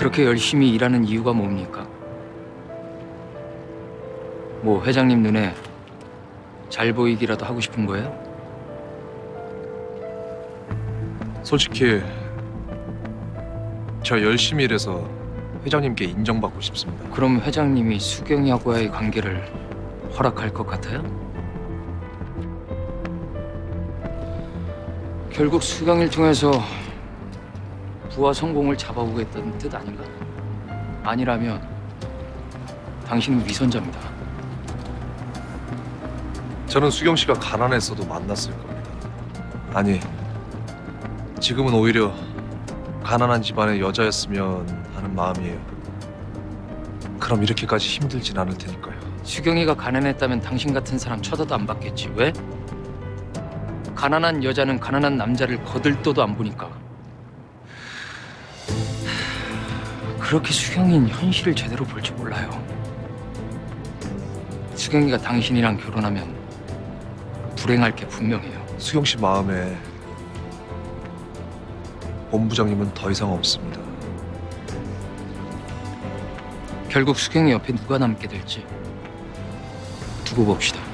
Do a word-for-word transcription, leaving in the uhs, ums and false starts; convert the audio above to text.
그렇게 열심히 일하는 이유가 뭡니까? 뭐 회장님 눈에 잘 보이기라도 하고 싶은 거예요? 솔직히 저 열심히 일해서 회장님께 인정받고 싶습니다. 그럼 회장님이 수경이하고의 관계를 허락할 것 같아요? 결국 수경이를 통해서 부와 성공을 잡아오겠다는 뜻 아닌가? 아니라면 당신은 위선자입니다. 저는 수경 씨가 가난했어도 만났을 겁니다. 아니, 지금은 오히려 가난한 집안의 여자였으면 하는 마음이에요. 그럼 이렇게까지 힘들진 않을 테니까요. 수경이가 가난했다면 당신 같은 사람 쳐다도 안 봤겠지. 왜? 가난한 여자는 가난한 남자를 거들떠도 안 보니까. 그렇게 수경이는 현실을 제대로 볼 줄 몰라요. 수경이가 당신이랑 결혼하면 불행할 게 분명해요. 수경 씨 마음에 본부장님은 더 이상 없습니다. 결국 수경이 옆에 누가 남게 될지 두고 봅시다.